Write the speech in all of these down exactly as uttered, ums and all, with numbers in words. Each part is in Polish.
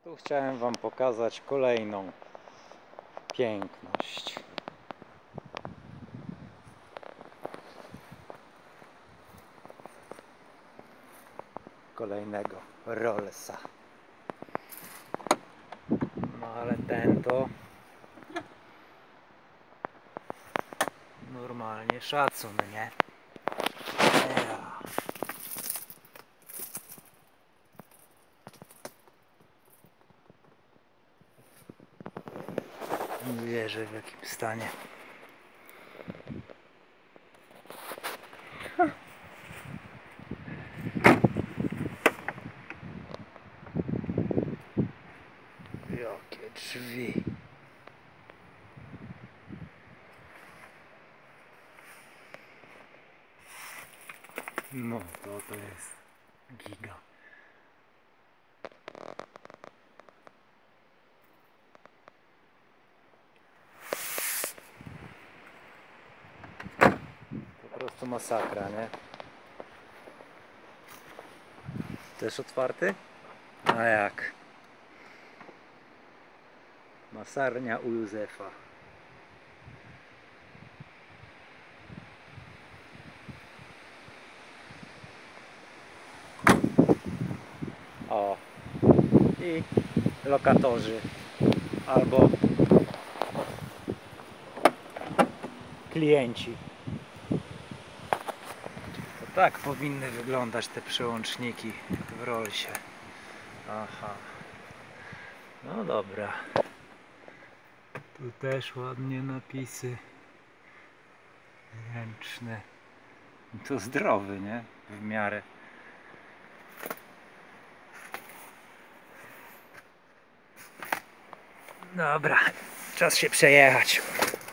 Tu chciałem Wam pokazać kolejną piękność. Kolejnego Rollsa. No ale ten to normalnie szacun, nie? Ja. Nie wierzę, w jakim stanie. Jakie drzwi. No to to jest giga. Po prostu masakra, nie? Też otwarty? A jak? Masarnia u Józefa. O. I lokatorzy. Albo klienci. To tak powinny wyglądać te przełączniki w Rollsie. Aha. No dobra. Tu też ładnie napisy ręczne. To zdrowy, nie? W miarę. Dobra, czas się przejechać.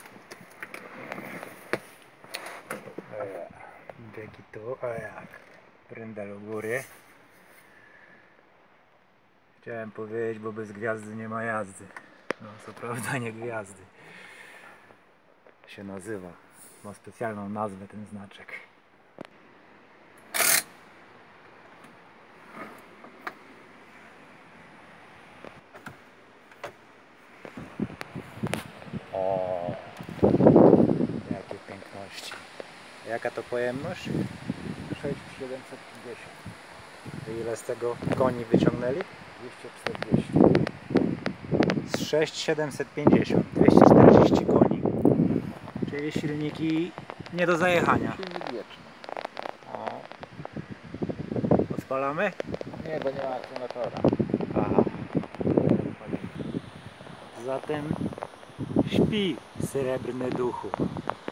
Biegi tu, a jak? Prędza do góry. Chciałem powiedzieć, bo bez gwiazdy nie ma jazdy. No co prawda nie gwiazdy. Się nazywa. Ma specjalną nazwę ten znaczek. O, jakie piękności. Jaka to pojemność? sześć tysięcy siedemset pięćdziesiąt. I ile z tego koni wyciągnęli? dwieście czterdzieści. Z sześć tysięcy siedemset pięćdziesiąt. dwieście czterdzieści koni. Czyli silniki nie do zajechania. Silnik wieczny. O. Odpalamy? Nie, bo nie ma akumulatora. Aha. Zatem śpi, srebrny duchu.